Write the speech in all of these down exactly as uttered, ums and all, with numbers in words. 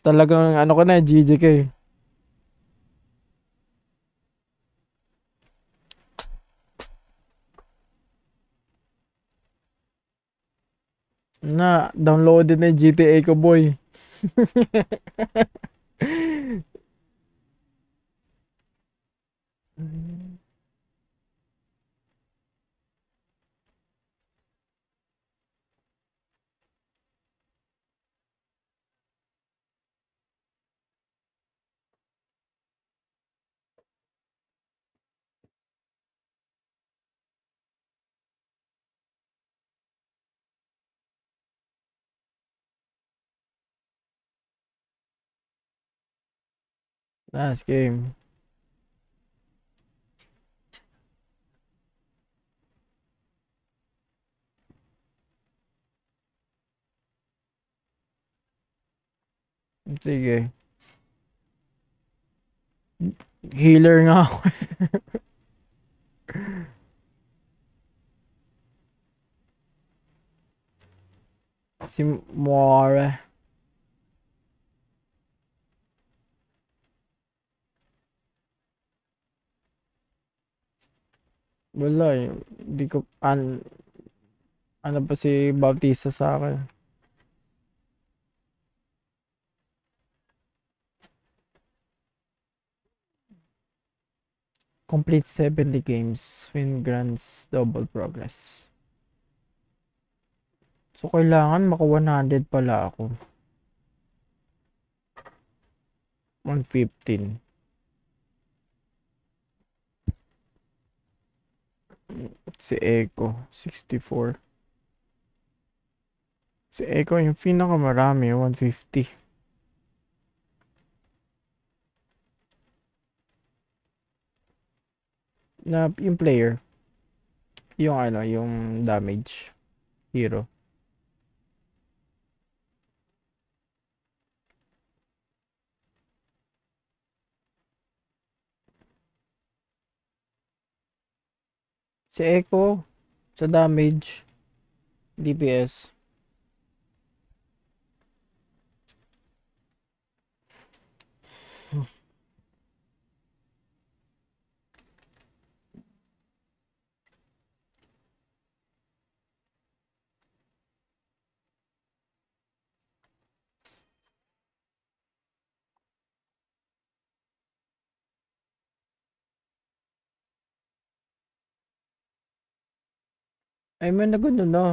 Talagang ano ka na, G G ka eh. Na, downloaded na yung G T A ko, boy. Last game. Sige. Healer nga ako. Si Moira. Wala eh. Hindi ko, an, ano pa si Bautista sa akin. Complete seventy games. Win grants double progress. So, kailangan maka one hundred pala ako. one fifteen. Si Echo, sixty-four. Si Echo, yung pinakamarami, one fifty. Na, yung player. Yung ano, yung damage. Hero. Si Echo, sa damage. D P S. Ay, may nagano na.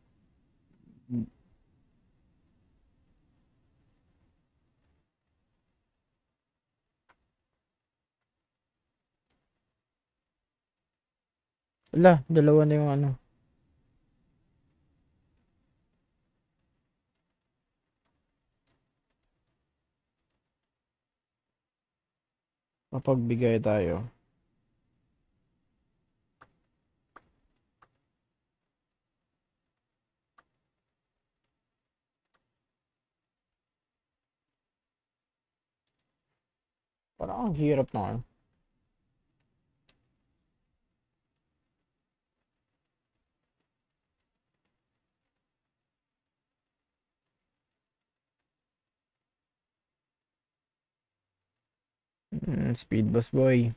Wala, dalawa na yung ano. Mapagbigay tayo. Parang ang hirap na ano. Mm, speed boss boy.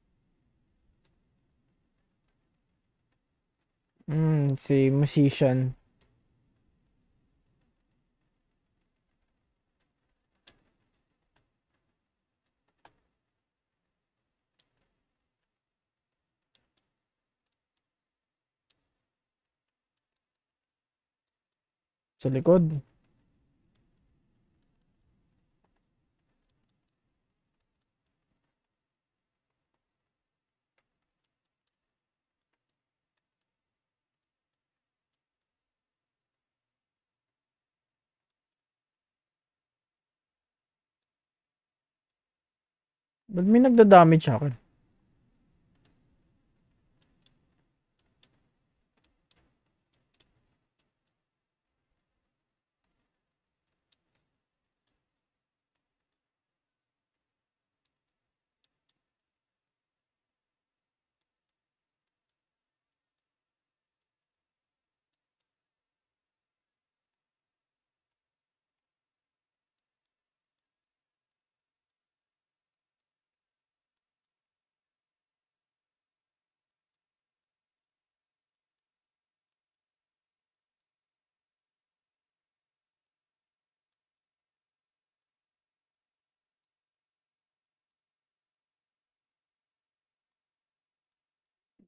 Mm, si musician. Sa likod. Ba't may nagda-damage sa akin?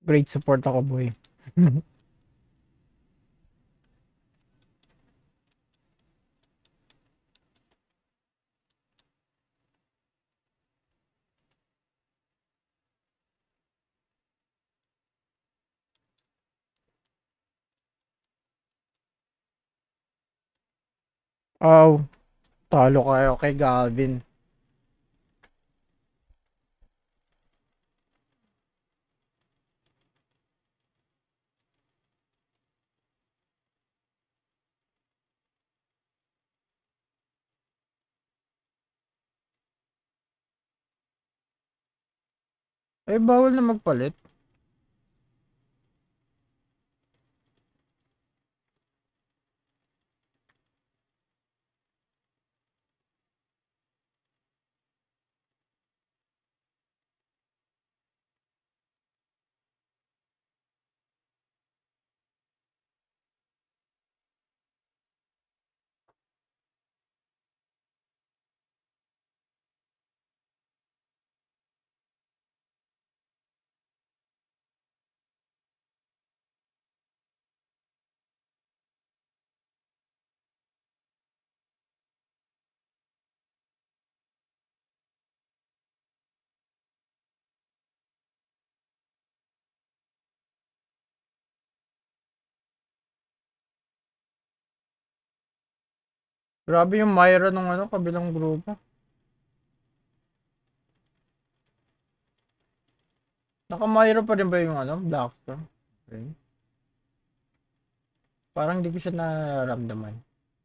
Great support ako, boy. Aw, talo kayo kay Gavin. Eh, bawal na magpalit. Grabe yung Myra nung ano, kabilang grupo. Naka-Myra pa rin ba yung ano, Blackstone? Okay. Parang di ko siya nararamdaman.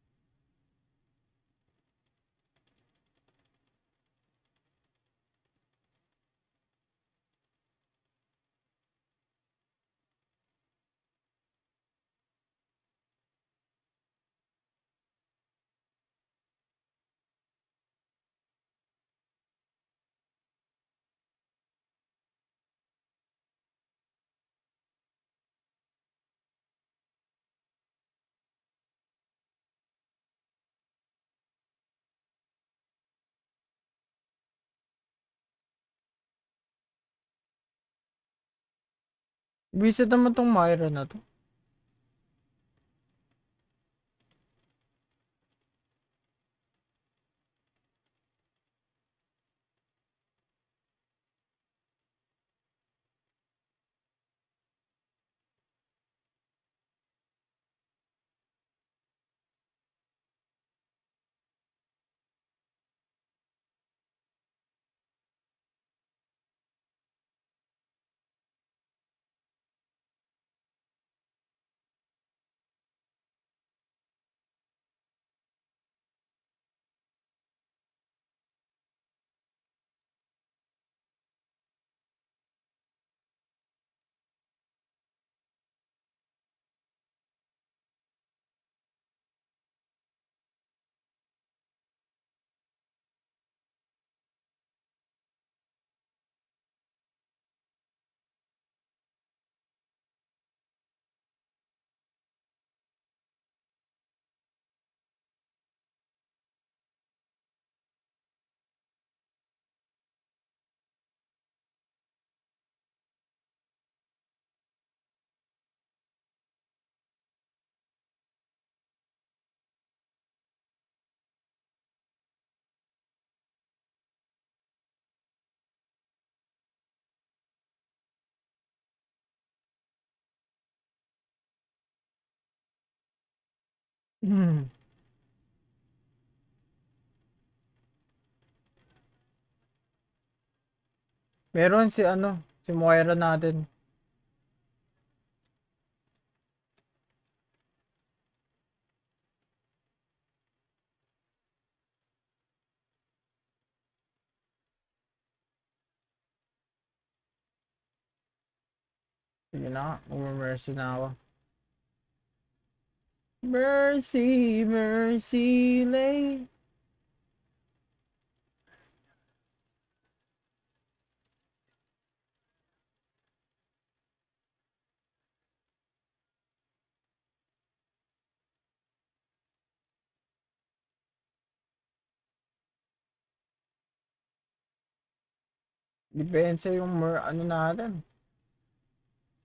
Visit naman tong Myra na to. Hmm. Meron si ano, si Moira natin. Sige na, umamercy na ako. Mercy, mercy, lay. Depensa yung mer ano natin.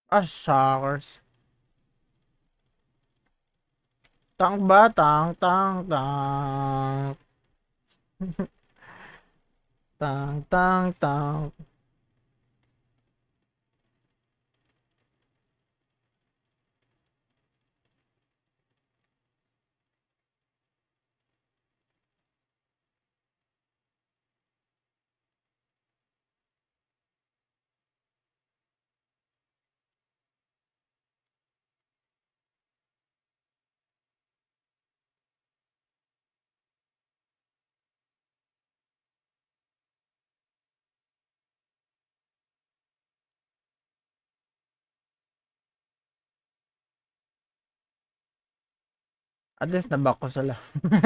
Ah, suckers. Tank ba? Tank, tank, tank. Tank, tank, tank. At least naback ko sila.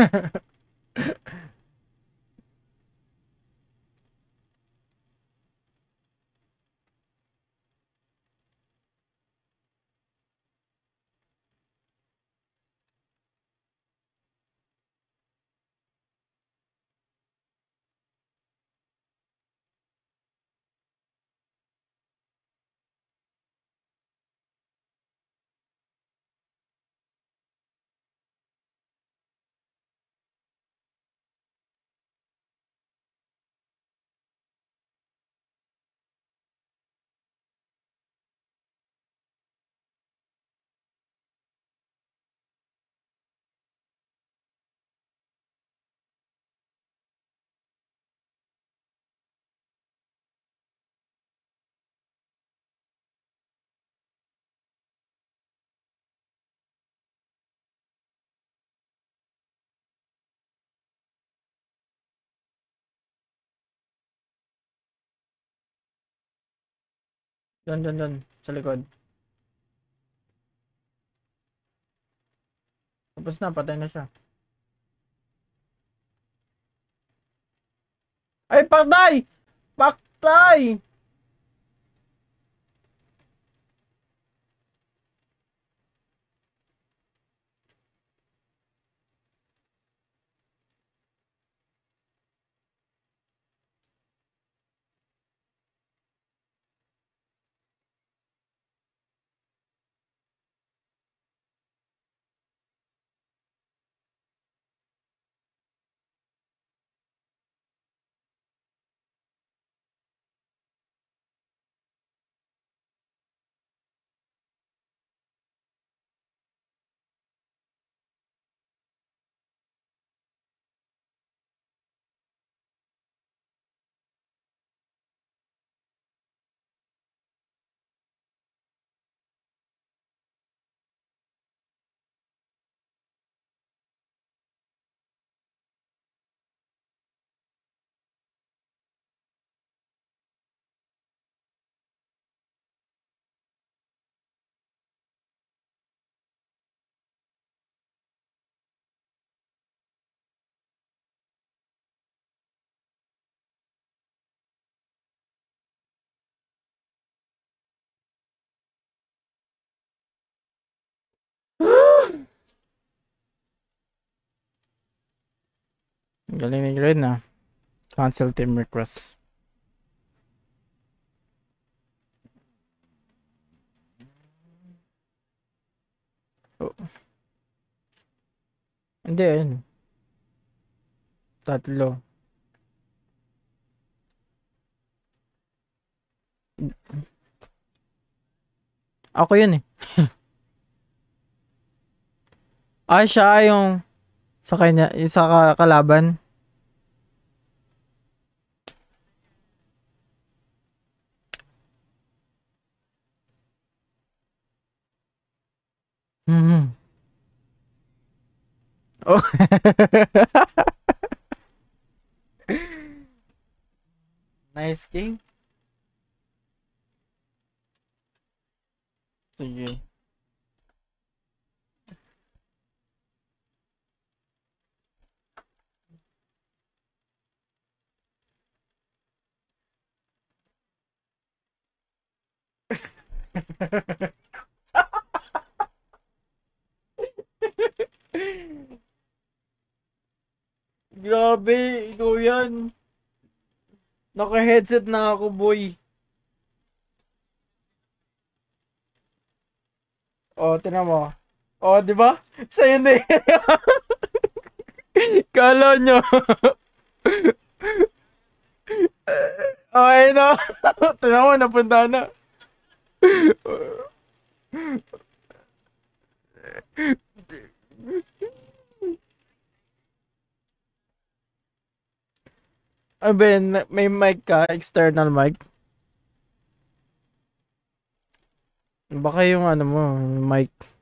Doon, doon, doon. Sa likod. Tapos na, patay na siya. Ay, patay! Patay! Galing ni Gred na. Cancel team request. Oh. Hindi, ayun. Tatlo. Ako yun eh. Ay, siya yung sa kanya, yung sa kalaban. Hmm. Oh. Nice game. Sige. Grabe, ikaw yan. Naka-headset na ako, boy. Oh, tinan mo. Oh, di ba? Siya yun eh. Kala nyo. Okay na. Tinan mo, napunta na. Ano ba yun? May mic ka? External mic? Baka yung ano mo, mic.